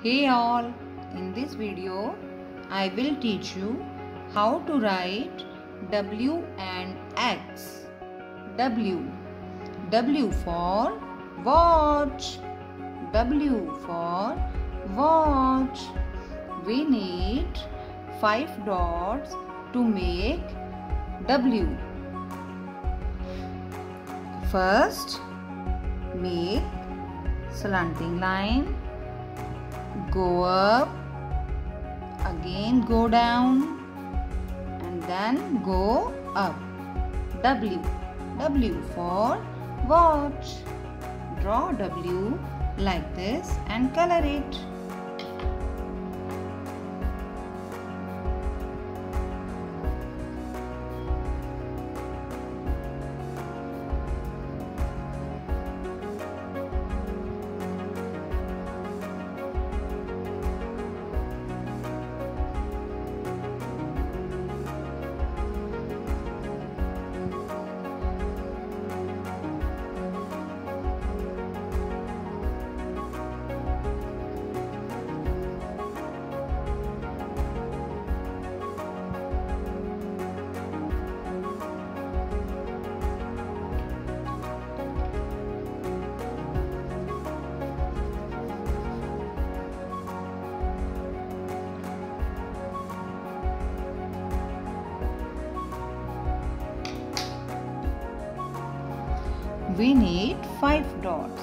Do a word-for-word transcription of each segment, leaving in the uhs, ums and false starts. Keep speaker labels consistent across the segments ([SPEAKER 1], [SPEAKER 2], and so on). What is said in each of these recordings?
[SPEAKER 1] Hey all, in this video I will teach you how to write W and X. W. W for watch. W for watch. We need five dots to make W. First, make slanting line. Go up, again go down, and then go up. W. W for watch. Draw W like this and color it. We need five dots.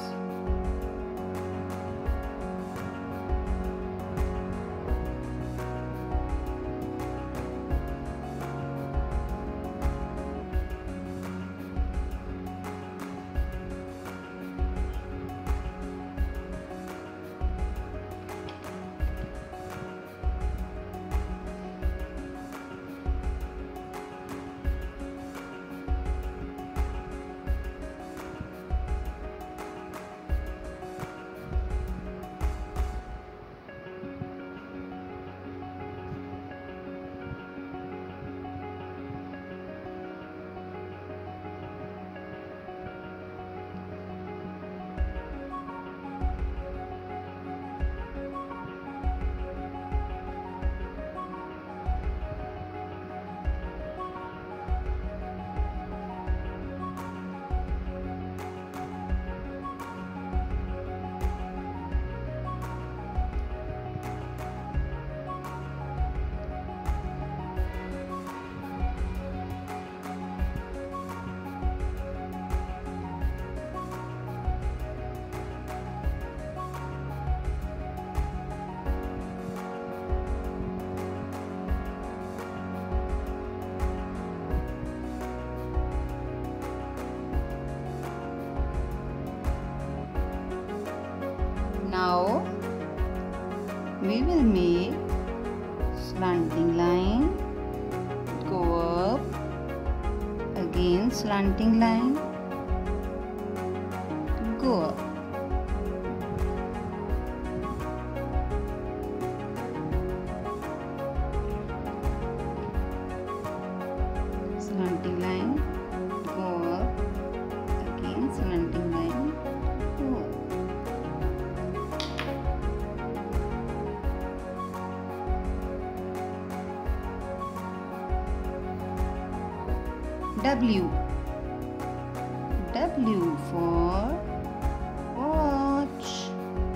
[SPEAKER 1] Now we will make slanting line, go up, again slanting line, go up. Slanting line, go up, again slanting line, go up. W. W for watch.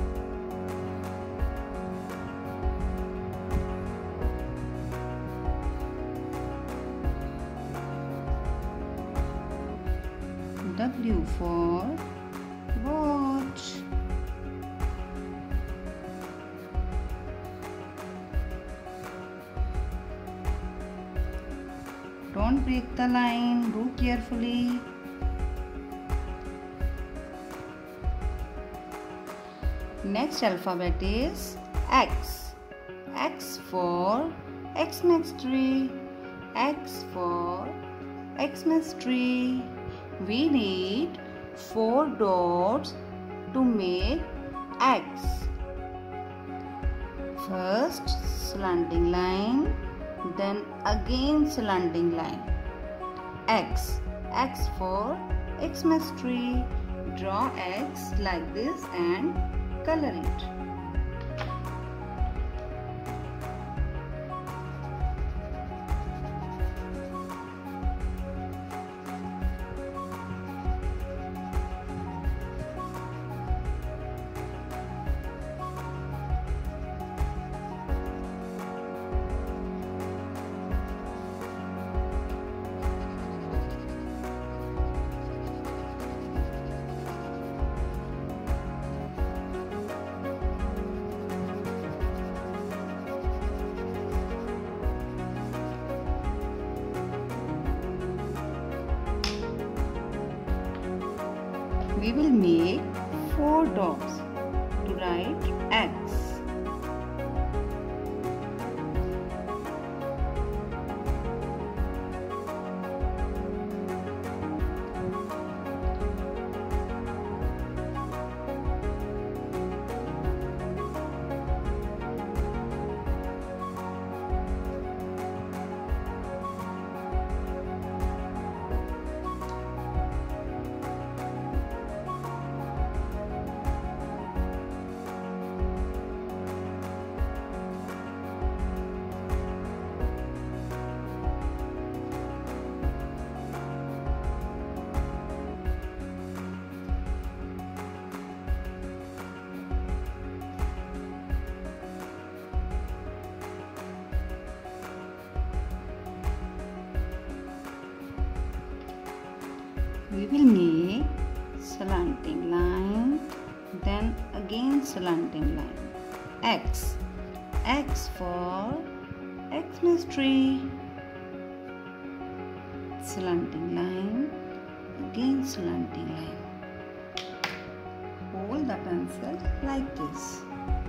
[SPEAKER 1] W for watch. Don't break the line, do carefully. Next alphabet is X. X for Xmas tree. X for Xmas tree. We need four dots to make X. First slanting line, then again slanting line. X. X for Xmas tree. Draw X like this and color it. We will make four dots to write X. We will make slanting line, then again slanting line. X. X for Xmas tree. Slanting line, again slanting line. Hold the pencil like this.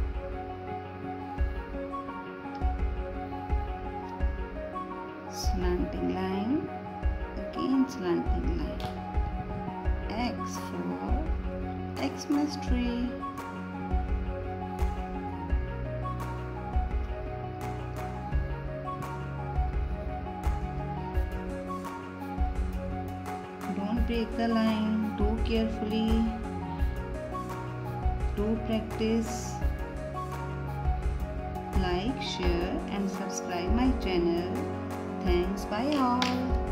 [SPEAKER 1] Slanting line, again slanting line. X for Xmas tree. Don't break the line, do carefully, do practice. Like, share and subscribe my channel. Thanks, bye all.